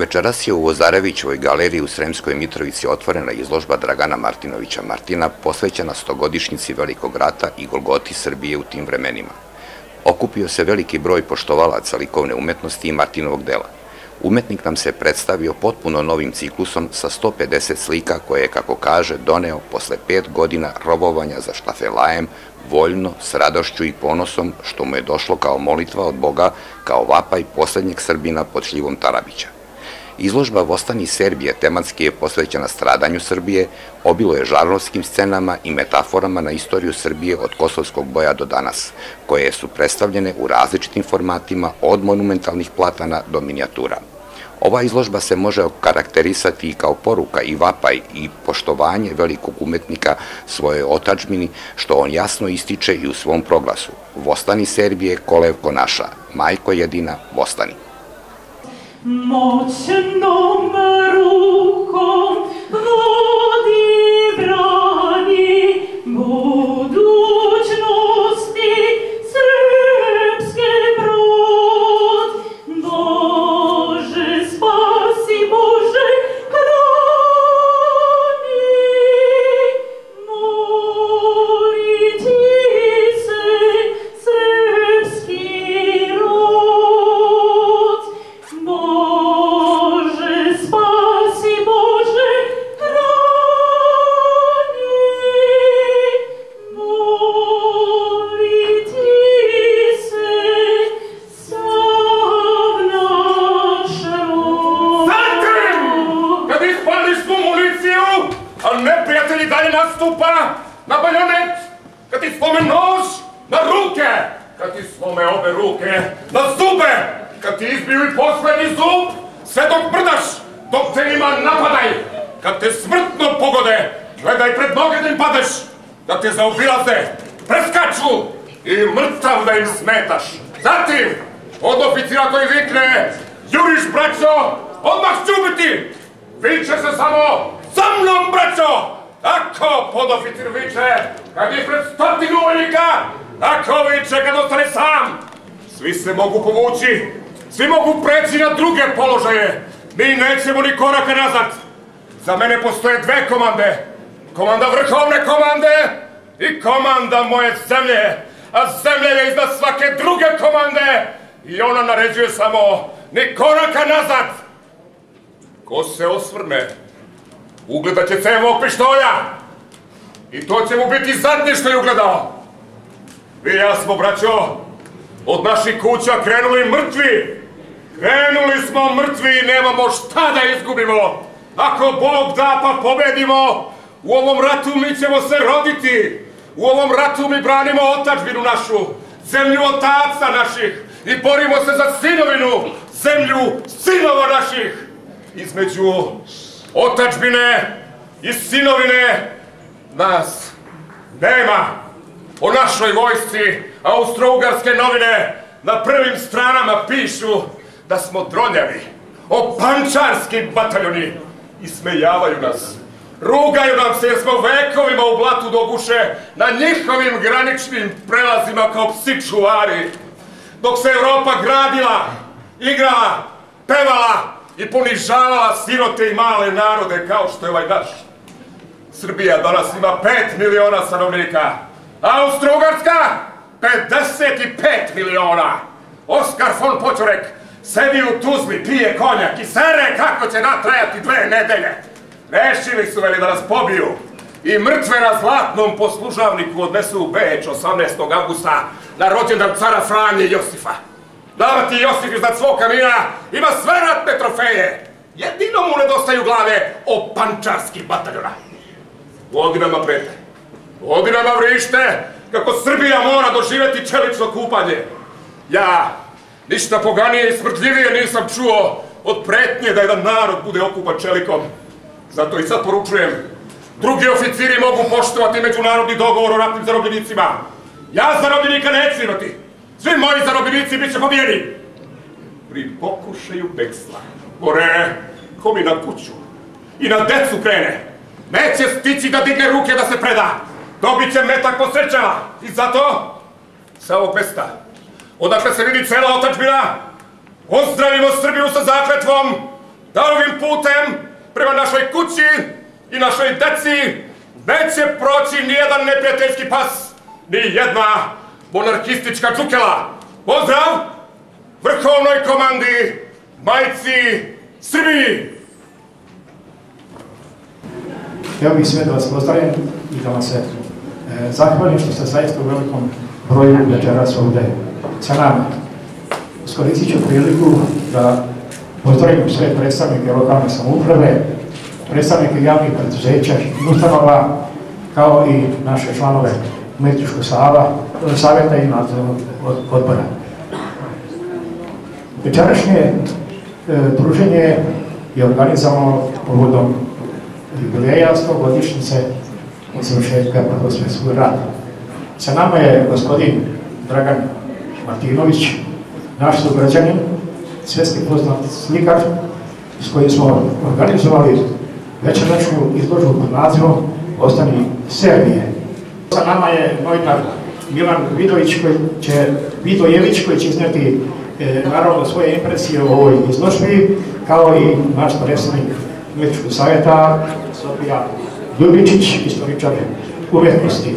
Večeras je u Vozarevićevoj galeriji u Sremskoj Mitrovici otvorena izložba Dragana Martinovića Martina posvećena 100-godišnjici Velikog rata i Golgoti Srbije u tim vremenima. Okupio se veliki broj poštovalaca likovne umetnosti i Martinovog dela. Umetnik nam se predstavio potpuno novim ciklusom sa 150 slika koje je, kako kaže, doneo posle 5 godina robovanja za štafelajem, voljno, s radošću i ponosom, što mu je došlo kao molitva od Boga, kao vapaj poslednjeg Srbina pod šljivom Tarabića. Izložba Vostani Serbije tematski je posvećena stradanju Srbije, obilo je žarlovskim scenama i metaforama na istoriju Srbije od kosovskog boja do danas, koje su predstavljene u različitim formatima od monumentalnih platana do minijatura. Ova izložba se može karakterisati i kao poruka i vapaj i poštovanje velikog umetnika svoje otadžbini, što on jasno ističe i u svom proglasu. Vostani Serbije, kolevko naša, majko jedina, vostani. Moćnom rukom vodi brani budućnosti srpske brod. Bože spasi, Bože hrani, moliti se srpski rod. Bože spasi, Bože hrani, moliti se sav naš rod. Zatim, kad ispališ tu municiju, a neprijatelji dalje nastupa na bajonet, kad ti slome nož na ruke, kad ti slome obe ruke na zube, kad ti izbiju i poslednji zub, sve dok mrdaš, dok te njima napadaj, kad te smrtno pogode, gledaj pred noge da im padeš, da te zaobilaze, preskaču i mrtav da im smetaš. Zatim, od oficira koji vikne, juriš, braćo, odmah ću ubiti, viče se samo, za mnom, braćo! Tako podoficir viče, kad je pred 100 vojnika, tako viče kad ostane sam. Svi se mogu povući, svi mogu preći na druge položaje. Mi nećemo ni koraka nazad. Za mene postoje dve komande. Komanda vrhovne komande i komanda moje zemlje. A zemlja je iznad svake druge komande i ona naređuje samo ni koraka nazad. Ko se osvrne, ugledat će cev ovog pištolja i to će mu biti zadnje što je ugledao. Vi i ja smo, braćo, od naših kuća krenuli mrtvi. Krenuli smo mrtvi i nemamo šta da izgubimo. Ako Bog da pa pobedimo, u ovom ratu mi ćemo se roditi. U ovom ratu mi branimo otadžbinu našu, zemlju otaca naših i borimo se za sinovinu, zemlju sinova naših. Između otadžbine i sinovine nas nema. O našoj vojsci Austro-Ugarske novine na prvim stranama pišu da smo dronjavi, opančarski bataljoni, ismejavaju nas. Rugaju nam se jer smo vekovima u blatu do guše na njihovim graničnim prelazima kao psi čuvari. Dok se Evropa gradila, igrala, pevala i ponižavala sirote i male narode kao što je ovaj naš. Srbija danas ima 5 miliona stanovnika, Austro-Ugarska 55 miliona. Oskar von Počorek sedi u Tuzli, pije konjak i sere kako će natrajati 2 nedelje. Rešili su veli da nas pobiju i mrtve na zlatnom poslužavniku odnesu u Beč 18. avgusta na rođendan cara Franje Josifa. Davati Josif iznad svog kamina ima sve ratne trofeje. Jedino mu nedostaju glave opančarskih bataljona. Godinama prete, godinama vrište kako Srbija mora doživeti čelično kupanje. Ja ništa poganije i smrtljivije nisam čuo od pretnje da jedan narod bude okupan čelikom. Zato i sad poručujem, drugi oficiri mogu poštovati međunarodni dogovor o ratnim zarobljenicima. Ja zarobljenika neću imati. Svi moji zarobljenici bit će pobijeni. Pri pokušaju bekstva, gore, ko mi na kuću i na decu krene, neće stići da digne ruke da se preda. Dobit će metak po srećama. I zato, sa ovog mesta, odakle se vidi cela otadžbina, ozdravimo Srbiju sa zakletvom da ovim putem prema našoj kući i našoj deci neće proći nijedan neprijateljski pas, ni jedna monarhistička džukela. Pozdrav vrhovnoj komandi, majci Srbiji! Htio bih sve da vas pozdravim i da vam se zahvalim što ste zaista u velikom broju večeras ovde sa nama. Iskoristit ću priliku da pozdravim sve predstavnike lokalne samouprave, predstavnike javnih preduzeća i ustanova, kao i naše članove umetničkog savjeta i nadzornog odbora. Večerašnje druženje je organizovano povodom jubileja 100-godišnjice od završetka Prvog svjetskog rata. Sa nama je gospodin Dragan Martinović, naš sugrađanin, svjetski poznat slikar, s kojim smo organizovali večerašnju izložbu pod nazivom Ostani Serbije. Sa nama je novinar Milan Vidojević koji će iznijeti naravno svoje impresije o ovoj izložbi, kao i naš predsjednik umetničkog savjeta Sofija Ljubičić, istoričar umetnosti.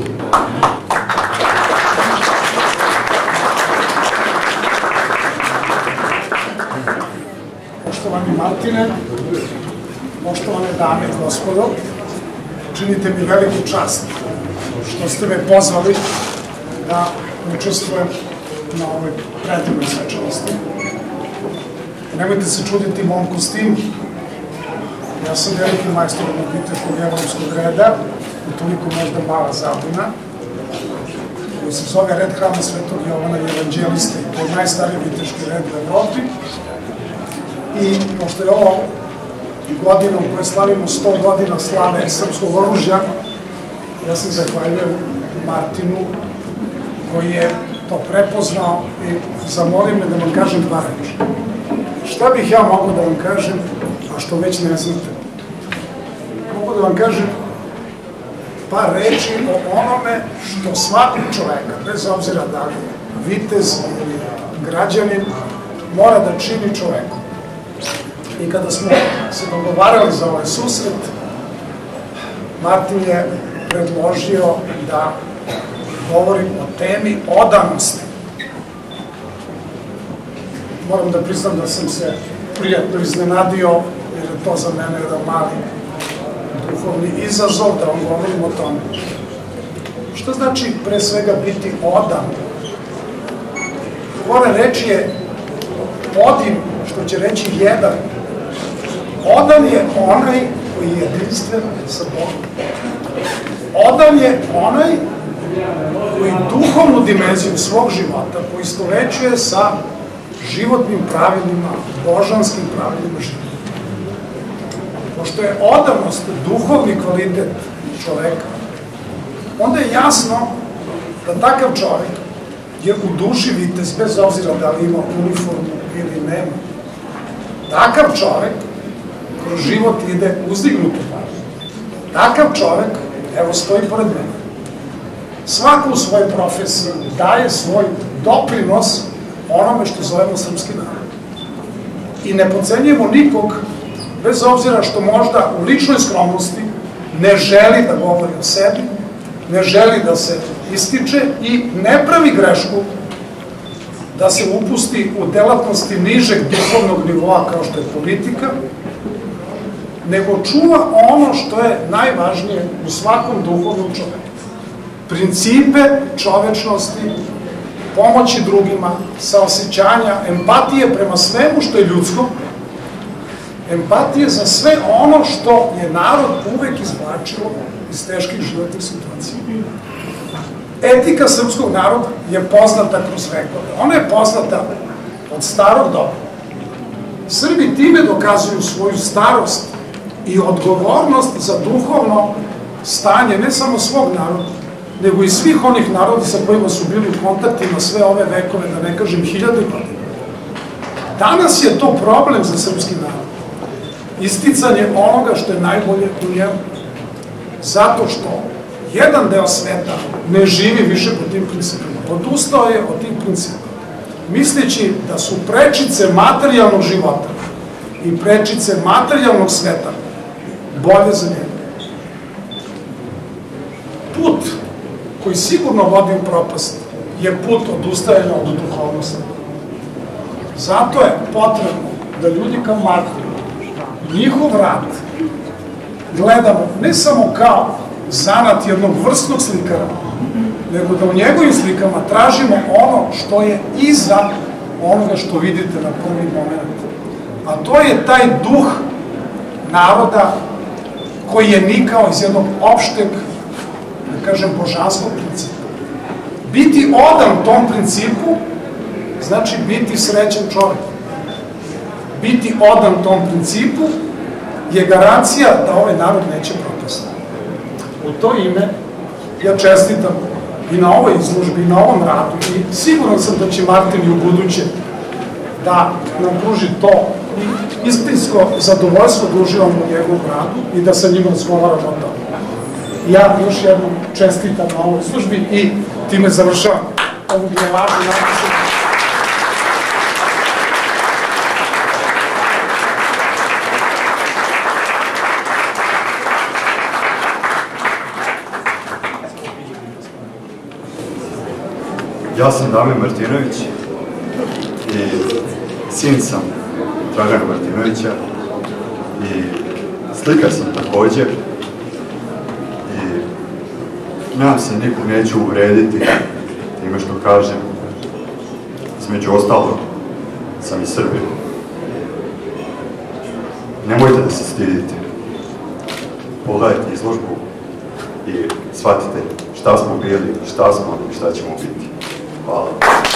Poštovani Martine, poštovane dame i gospodo, činite mi veliku čast što ste me pozvali da učestvujem na ovoj predivnoj svečanosti. Nemojte se čuditi mom kostimu. Ja sam veliki majstor viteškog evropskog reda, utoliko možda mala zabuna, koji se zove Red Hrama Svetog Jovana Evanđeliste. To je najstariji viteški red u Evropi. I pošto je ovo godina u kojoj slavimo 100 godina slave srpskog oružja, ja se zahvaljujem Martinu koji je to prepoznao i zamolim me da vam kažem par reči. Šta bih ja mogao da vam kažem, a što već ne znate? Mogu da vam kažem par reči o onome što svakog čoveka, bez obzira da li vitez ili građanin, mora da čini čovekom. I kada smo se dogovarali za ovaj susret, Martin je predložio da govorim o temi odanosti. Moram da priznam da sam se prijatno iznenadio, jer je to za mene jedan mali duhovni izazov da vam govorim o tome. Što znači pre svega biti odan? Gore reč je odim, što će reći jedan. Odan je onaj koji je jedinstven sa Bogom. Odan je onaj koji duhovnu dimenziju svog života poistovećuje sa životnim pravilima, božanskim pravilima života. Pošto je odanost duhovni kvalitet čoveka, onda je jasno da takav čovek je u duši vitez, bez obzira da li ima uniformu ili nema. Takav čovek kroz život ide uzdignuto. Takav čovek, evo stoji pored mene, svako u svojoj profesiji daje svoj doprinos onome što zovemo srpski narod. I ne podcenjujemo nikog, bez obzira što možda u ličnoj skromnosti ne želi da govori o sebi, ne želi da se ističe i ne pravi grešku da se upusti u delatnosti nižeg duhovnog nivoa kao što je politika, nego čuva ono što je najvažnije u svakom duhovnom čoveku. Principe čovečnosti, pomoći drugima, saosećanja, empatije prema svemu što je ljudsko, empatije za sve ono što je narod uvek izvlačilo iz teških životnih situacija. Etika srpskog naroda je poznata kroz vekove. Ona je poznata od starog doba. Srbi time dokazuju svoju starost i odgovornost za duhovno stanje ne samo svog naroda, nego i svih onih naroda sa kojima su bili u kontaktima sve ove vekove, da ne kažem 1000 godina. Danas je to problem za srpski narod. Isticanje onoga što je najbolje u njemu. Zato što jedan deo sveta ne živi više po tim principima. Odustao je od tih principa. Misleći da su prečice materijalnog života i prečice materijalnog sveta bolje za njega. Put koji sigurno vodi u propast je put odustajanja od duhovnosti. Zato je potrebno da ljudi kao Martin, njihov rad, gledamo ne samo kao zanat jednog vrstnog slikara, nego da u njegovim slikama tražimo ono što je iza onoga što vidite na prvi moment. A to je taj duh naroda koji je nikao iz jednog opšteg, da kažem, božanskog principa. Biti odan tom principu znači biti srećan čovjek. Biti odan tom principu je garancija da ovaj narod neće propasti. U to ime ja čestitam i na ovoj izložbi, i na ovom radu, i siguran sam da će Martin i u buduće da nam pruži to istinsko zadovoljstvo da uživamo u njegovom radu i da sa njim razgovaramo o tome. Ja još jednom čestitam na ovoj službi i time završavam ovu nevažnu napisu. Ja sam Damir Martinović i sin sam Dragana Martinovića i slikar sam takođe i nadam se nikog neću uvrediti time što kažem, između ostalog sam i Srbin. Nemojte da se stidite, pogledajte izložbu i shvatite šta smo bili, šta smo i šta ćemo biti. Hvala.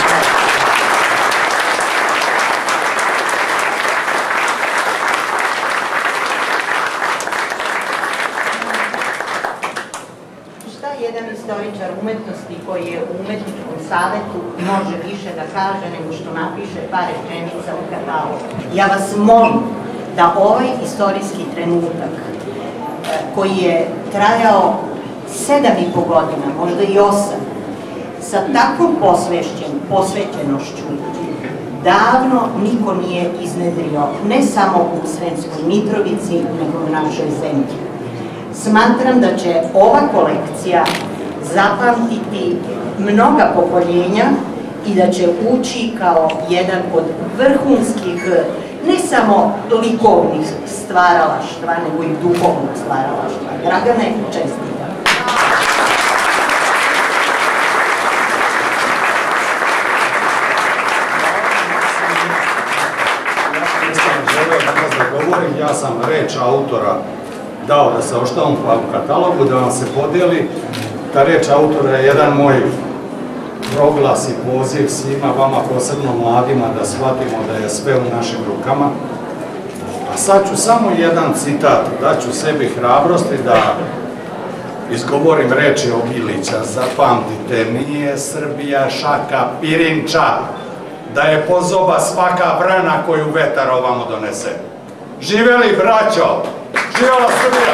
Šta jedan istoričar umetnosti koji je u umetničkom savetu može više da kaže nego što napiše par rečenica u katalogu? Ja vas molim da ovaj istorijski trenutak koji je trajao 7,5 godina, možda i 8, sa takvom posvećenošću davno niko nije iznedrio, ne samo u Sremskoj Mitrovici, nego u našoj zemlji. Smatram da će ova kolekcija zapamtiti mnoga pokoljenja i da će ući kao jedan od vrhunskih, ne samo likovnih stvaralaštva, nego i duhovnog stvaralaštva. Dragane, čestitam. Ja sam reč autora dao da se oštavam u katalogu, da vam se podijeli. Ta reč autora je jedan moj proglas i poziv svima vama, posebno mladima, da shvatimo da je sve u našim rukama. A sad ću samo jedan citat, daću sebi hrabrosti da izgovorim reči Obilića. Zapamtite, nije Srbija šaka pirinča, da je pozoba svaka vrana koju vetar ovamo donese. Živeli, braćo! Živela Srbija!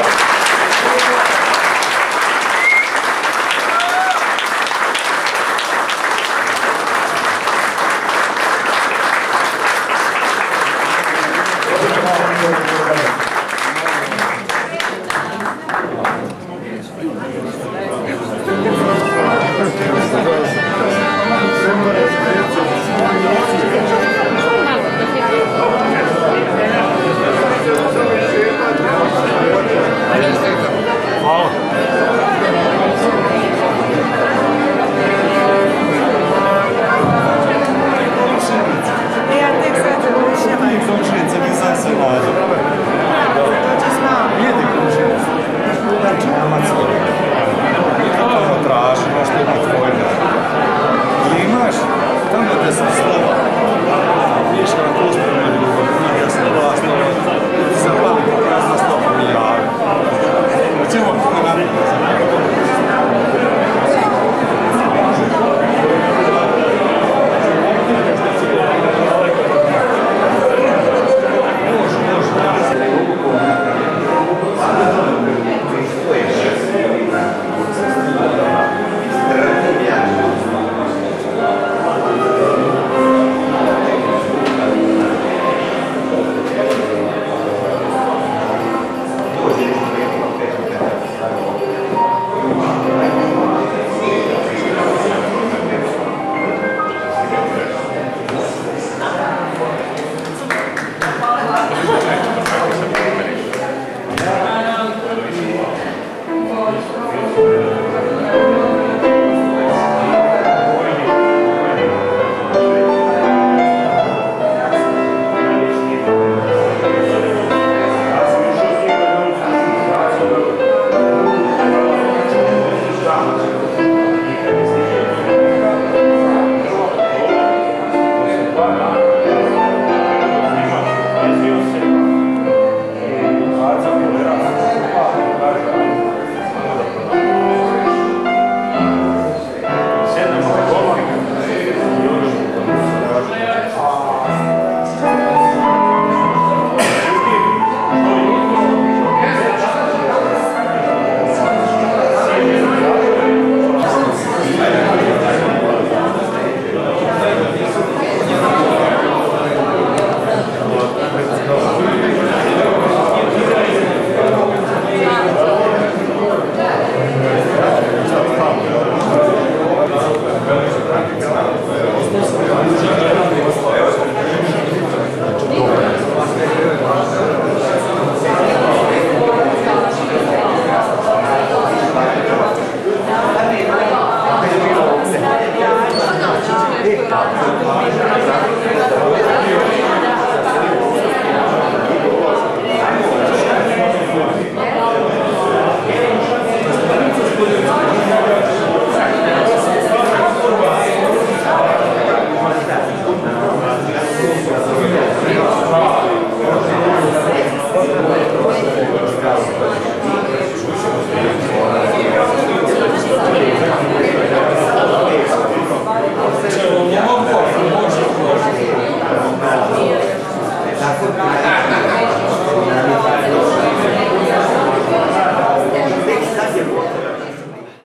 Tako